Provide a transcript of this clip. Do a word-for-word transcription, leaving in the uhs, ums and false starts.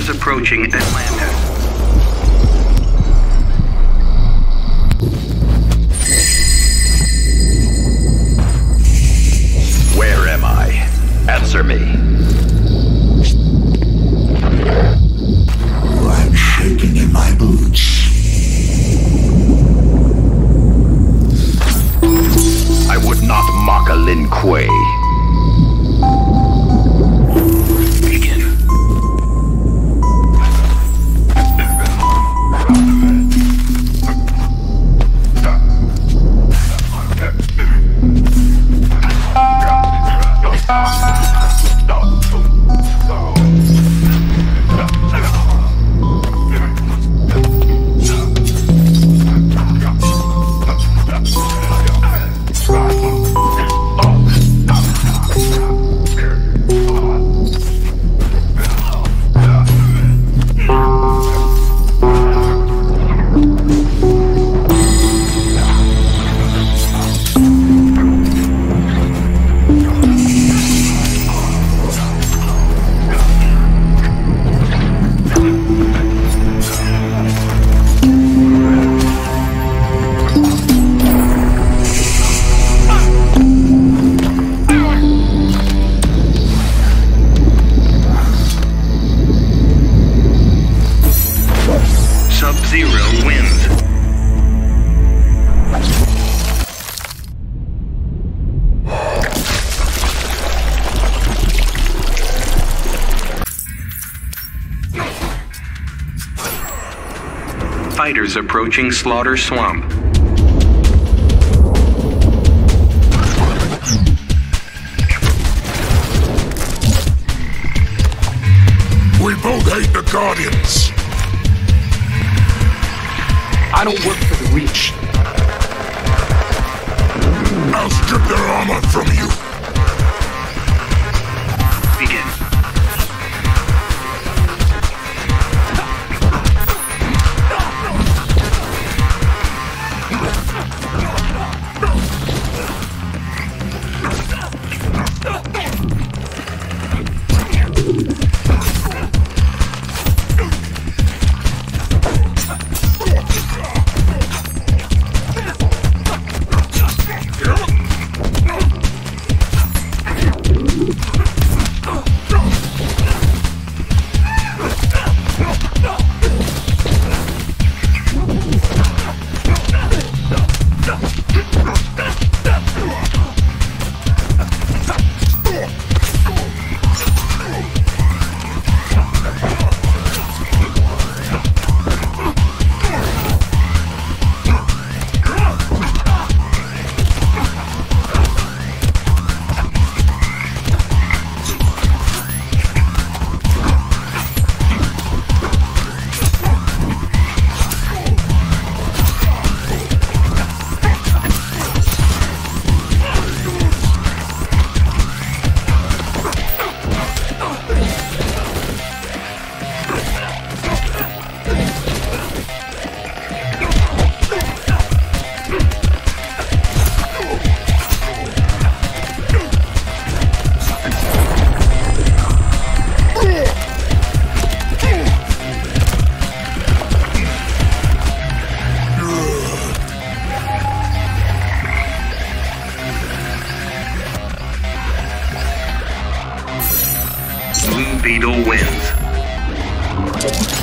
Fighters approaching Atlanta. Where am I? Answer me. I'm shaking in my boots. I would not mock a Lin Kuei. Begin. Sub-Zero wins. Fighters approaching Slaughter Swamp. We both hate the Guardians. I don't work for the Reach. I'll strip their armor from you. Begin. Beetle wins.